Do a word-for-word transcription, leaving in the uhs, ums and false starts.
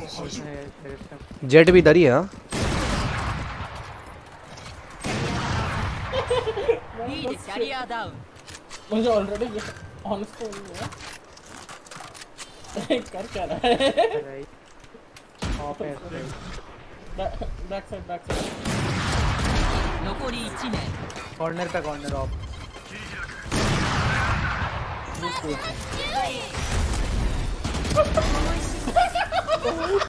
Jet भी इधर ही है। हाँ मुझे ऑलरेडी ऑन स्क्रीन है। कर क्या रहा है? ऑफ है। Back side back side. Corner पे कॉर्नर ऑफ।